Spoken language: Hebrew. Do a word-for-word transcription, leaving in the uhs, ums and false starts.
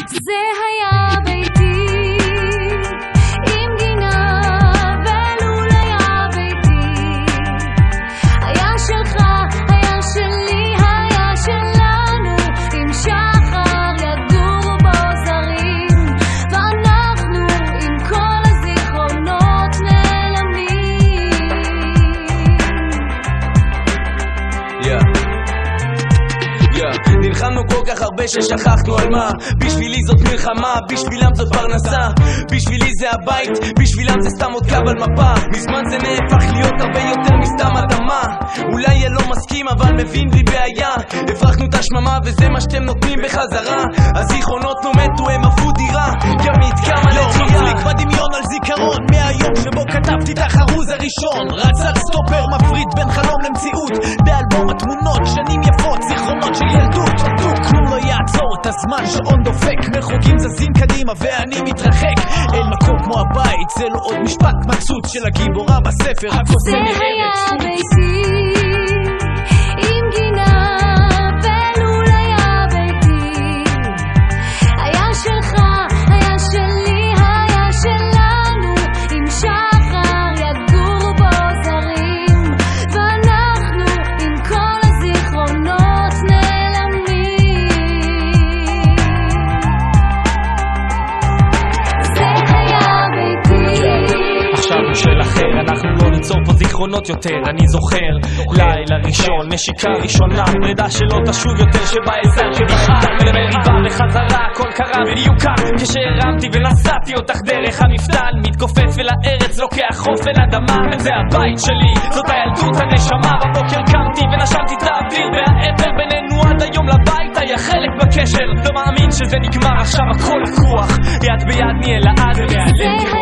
זה היה ביתי עם גינה ולול היה ביתי, היה שלך, היה שלי, היה שלנו, עם שחר יגורו בו זרים, ואנחנו עם כל הזיכרונות נעלמים. yeah. נלחמנו כל כך הרבה ששכחנו על מה. בשבילי זאת מלחמה, בשבילם זאת פרנסה, בשבילי זה הבית, בשבילם זה סתם עוד קו על מפה. מזמן זה נהפך להיות הרבה יותר מסתם אדמה. אולי יהיה לא מסכים אבל מבין בלי בעיה, הפרחנו את השממה וזה מה שאתם נותנים בחזרה. הזיכרונות לא מתו, הם עברו דירה, ימית כמה לתחייה. לא מחליק בדמיון על זיכרון מהיום שבו כתבתי את החרוז הראשון. רצת סטופר מפריד בין חלום למציאות, באלבום התמונות שנים יפות, זיכרונות של ילדות. כלום לא יעצור את הזמן, שעון דופק, מרחוקים זזים קדימה ואני מתרחק. אין מקום כמו הבית, זה לא עוד משפט מצוץ של הגיבורה בספר הקוסם מארץ. זה היה ביתי עם גינה ולול היה ביתי, היה שלך, היה שלי, היה שלנו, עם שחר יגורו בו זרים, ואנחנו עם כל הזיכרונות נעלמים. זה היה ביתי. עכשיו הוא של אחר, אנחנו לא ניצור פה זיכרונות יותר. אני זוכר לילה ראשון, נשיקה ראשונה, פרידה שלא תשוב יותר, שבה עזר שבחר ולמריבה וחזרה, הכל קרה בדיוק כך כשהרמתי ונסעתי אותך דרך המפתן, מתכופף אל הארץ, לוקח חופן אדמה. זה הבית שלי, זאת הילדות הנשמה. בבוקר קמתי ונשמתי את האוויר, והאתר בינינו עד היום לבית היה חלק בקשר. לא מאמין שזה נגמר, עכשיו הכל לקוח, יד ביד נהיה לעד, זה